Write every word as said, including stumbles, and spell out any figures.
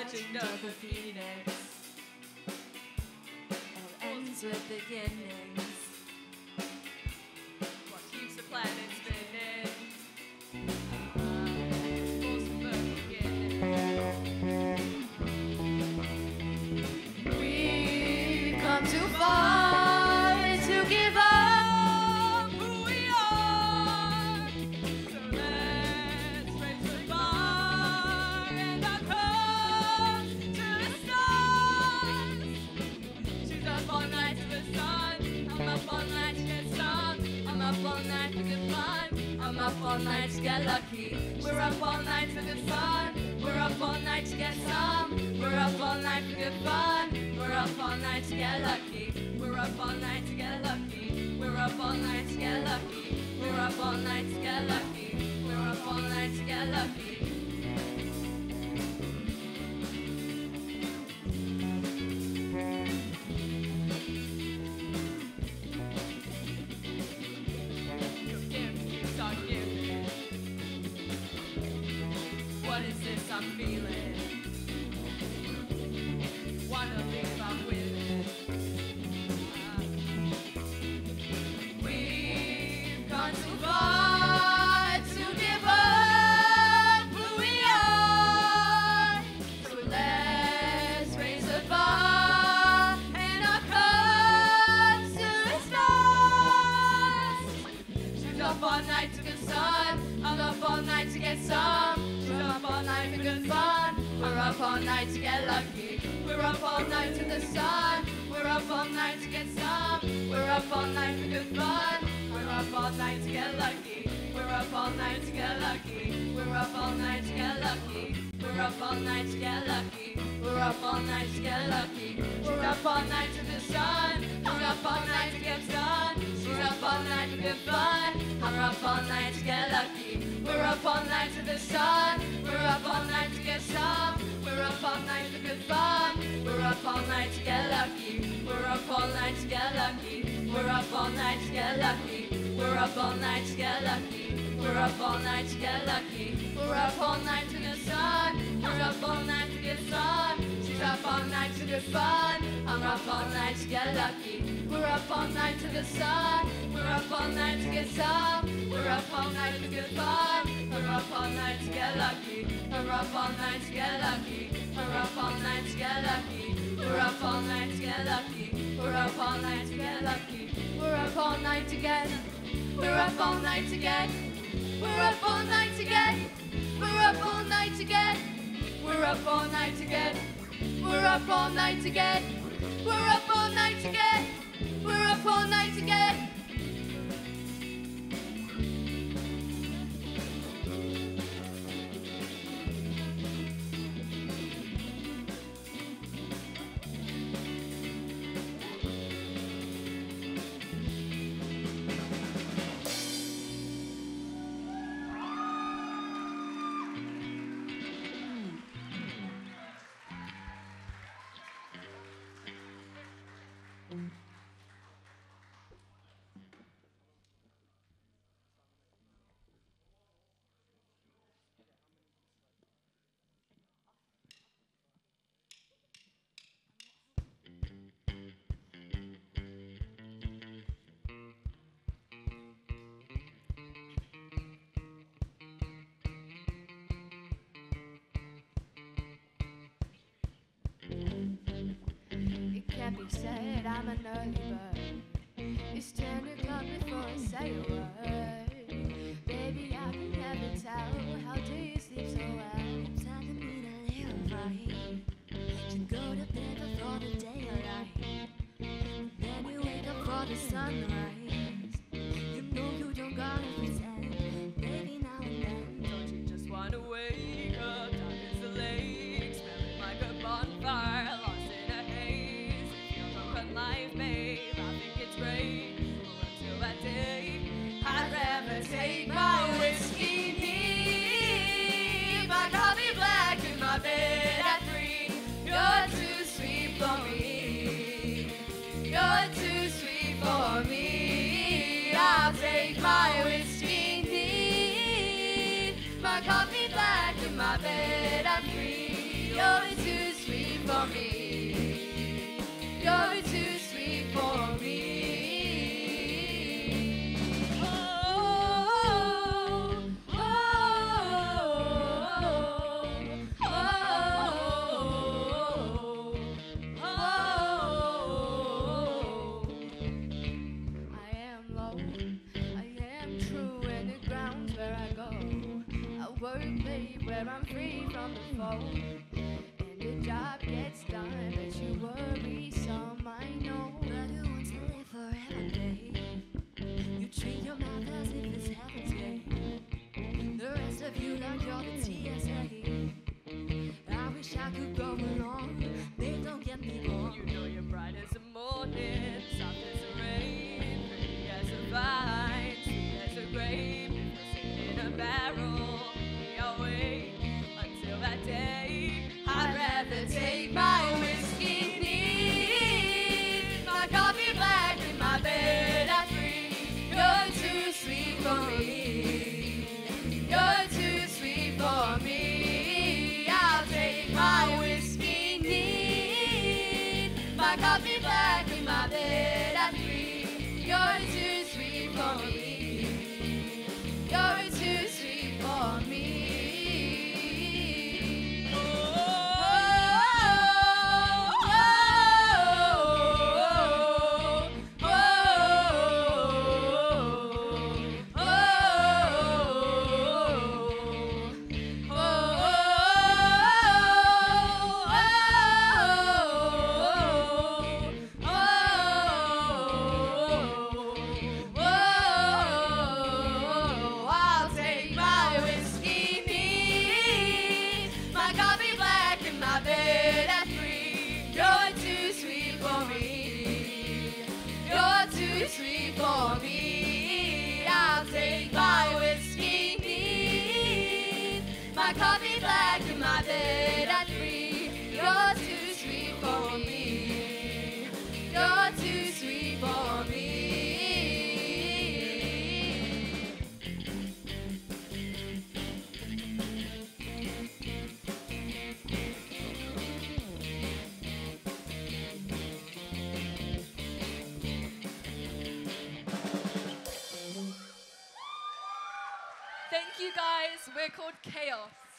legend of the phoenix. All ends with beginnings. What keeps the planet spinning? Force of the beginning. We've come too far to give up who we are. So let's raise the bar and our cross to the stars. She's up all night to the sun. I'm up all night to get some. I'm up all night for good fun. I'm up all night to get lucky. We're up all night for good fun. We're up all night to get some. We're up all night for good fun. We're up all night to get lucky. We're up all night to get lucky. We're up all night to get lucky. We're up all night to get lucky. We're up all night to get lucky. Your gift keeps on giving. What is this I'm feeling? Wanna leave, I'm with it. Ah. We've gone too far to give up who we are. So let's raise the bar and our cups to the stars. She's up all night to get sun. I'm up all night to get some. She's up all night for good fun. We're up all night to get lucky. We're up all night to the sun. We're up all night to get some. We're up all night for good fun. We're up all night to get lucky. We're up all night to get lucky. We're up all night to get lucky. We're up all night to get lucky. We're up all night to get lucky. We're up all night to the sun. We're up all night to get sun. She's up all night for good fun. We're up all night to get lucky. We're up all night to the sun. We're up all night to get some. We're up all night for good fun. We're up all night to get lucky. We're up all night to get lucky. We're up all night to get lucky. We're up all night to get lucky. We're up all night to get lucky. We're up all night to the sun. We're up all night to get sun. She's up all night to get fun. I'm up all night to get lucky. We're up all night to the sun. We're up all night to get some. We're up all night to get fun. We're up all night to get lucky. We're up all night to get lucky. We're up all night to get lucky. We're up all night to get lucky. We're up all night to get lucky. We're up all night to get. We're up all night to get. We're up all night to get. We're up all night to get. We're up all night to get. We're up all night to get. We're up all night to get. We're up all night to get. It can't be said I'm an early bird. It's ten o'clock before I say a word. Baby, I can never tell. How do you sleep so well? Time to meet a little fight. You go to bed before the daylight. Then you wake up for the sunrise. You know you don't gotta pretend. Maybe now and then. Don't you just wanna wake up, dark as the lake, smelling like a bonfire, lost in a haze. If you're broken life, babe, I think it's great. But until that day, I'd rather take my whiskey neat, my coffee black in my bed at three. You're too sweet for me. You're too sweet for me. I'll take my whiskey neat, my coffee black in my bed at three. You're too for me. You're too sweet for me. Oh, oh, oh, oh, oh, oh. I am low, I am true, and the ground's where I go. I work late where I'm free from the foe, and the job gets done, but you worry some, I know. But who wants to live forever, babe? You treat your mouth as if it's heaven's gate. The rest of you like you're the T S A. I wish I could go along, babe, don't get me wrong. You know you're bright as the morning, soft as the rain, pretty as a vine, sweet as a grape. In a barrel, I'll wait until that day. I'd rather take my whiskey neat, my coffee black in my bed at three. You're too sweet for me. You're too sweet for me. I'll take my whiskey neat, my coffee black in my bed at three. You're too sweet for me. You're too sweet for me. Oh, oh, oh, oh, oh, I'll take my whiskey neat, my coffee black in my bed at three. You're too sweet for me. You're too sweet for me. I'll take my whiskey neat, my coffee black in my bed at three. You're too sweet for me. You're too sweet for me. Thank you guys. We're called Kaos.